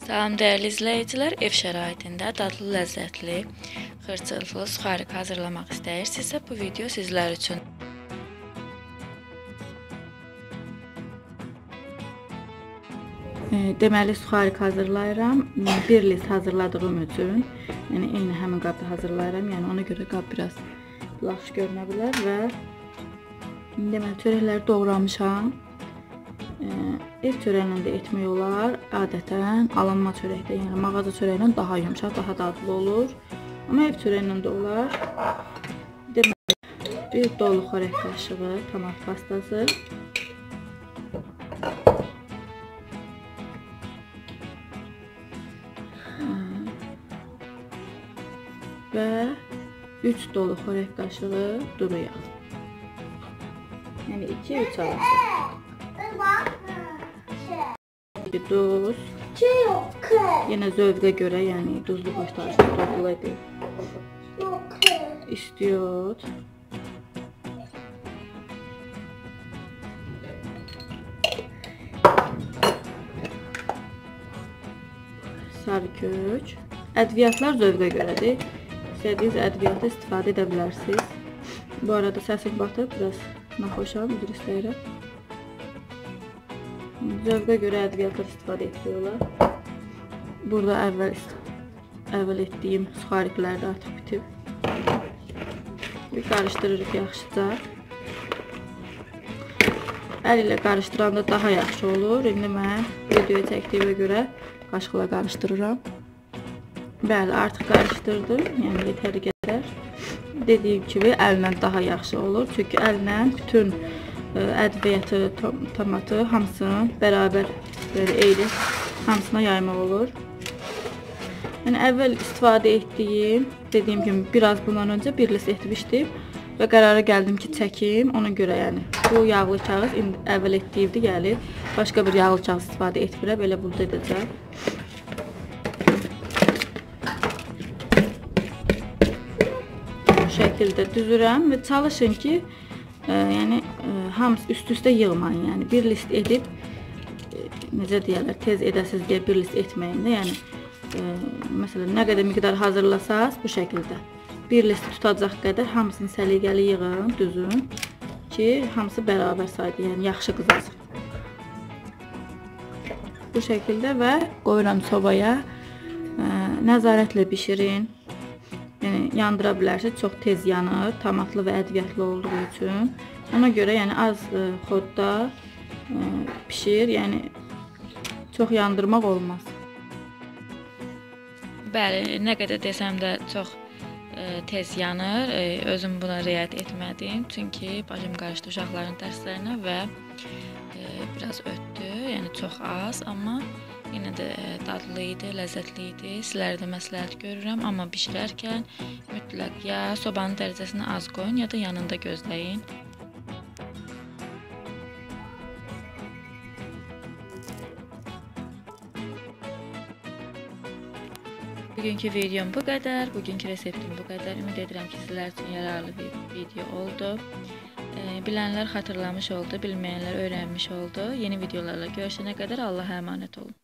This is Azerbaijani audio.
Salam dəyərli izləyicilər, ev şəraitində dadlı, ləzzətli, xırçılıqlı suxarik hazırlamaq istəyirsinizsə, bu video sizlər üçün. Deməli, suxarik hazırlayıram. 1 litr hazırladığım üçün, yəni eyni həmin qabda hazırlayıram. Yəni ona görə qab biraz yaxşı görünə bilər və deməli, çörəkləri doğramışam. Ev çörəylə də etmək olar. Adətən alınma çörəkdə, yəni mağaza çörəklə daha yumşaq, daha dadlı olur. Amma ev çörəylə də olar. Deməli, bir dolu xörək qaşığı tomat pastası. Və 3 dolu xörək qaşığı duru yağ. Yəni 2-3 arası. Duz. Yenə zövqə görə, yəni duzlu xoşlayırsınız, duzlu edin. İstiyot. Sarı kök. Ədviyyatlar zövqə görədir. İstədiyiniz ədviyyatı istifadə edə bilərsiniz. Bu arada səsim batıb, biraz naxoşam, üzr istəyirəm. Zövqə görə ədviyyatlar istifadə ediyorlar. Burada əvvəl etdiyim suxariklər də artıq bitib. Bir qarışdırırıq yaxşıca. Əl ilə qarışdıranda daha yaxşı olur. İndi mən videoyu çəkdiyimə görə qaşıqla qarışdırıram. Bəli, artıq qarışdırdım. Yəni yetəri qədər. Dediyim kimi əllə daha yaxşı olur. Çünki əllə bütün ədviyyatı, tomatı hamısını bərabər eyni hamısına yaymaq olur. Yəni əvvəl istifadə etdiyim, dediyim kimi biraz bundan öncə 1 litr etmişdim və qərara gəldim ki, çəkim. Ona görə yəni bu yağlı kağız əvvəl etdiyimdə gəlir. Başqa bir yağlı kağız istifadə etmirəm, elə burada edəcəm. Bu şəkildə düzürəm və çalışın ki, yəni hamısı üst-üstə yığmayın. Yəni 1 litr edib necə deyirlər, tez edəsiz deyə 1 litr etməyin də. Yəni məsələn nə qədər miqdar hazırlasaz bu şəkildə 1 litr tutacaq qədər hamısını səliqəli yığın, düzün ki, hamısı bərabər sayda, yəni yaxşı qızasın. Bu şəkildə və qoyuram sobaya. Nəzarətlə bişirin. Yəni yandıra bilərsiniz, çox tez yanır, tomatlı və ədviyyatlı olduğu üçün. Ona görə yəni az xodda pişir, yəni çox yandırmaq olmaz. Bəli, nə qədər desəm də çox tez yanır. Özüm buna riayət etmədim, çünki başım qarışdı uşaqların dərslərinə və biraz ötdü, yəni çox az, amma yenə də dadlı idi, ləzzətli idi. Sizlərə də məsləhət görürəm, amma bişirərkən mütləq ya sobanın dərəcəsini az qoyun, ya da yanında gözləyin. Bugünkü videom bu qədər, bugünkü reseptim bu qədər. Ümid edirəm ki, sizlər üçün yararlı bir video oldu. Bilənlər xatırlamış oldu, bilməyənlər öyrənmiş oldu. Yeni videolarla görüşənə qədər Allaha əmanət olun.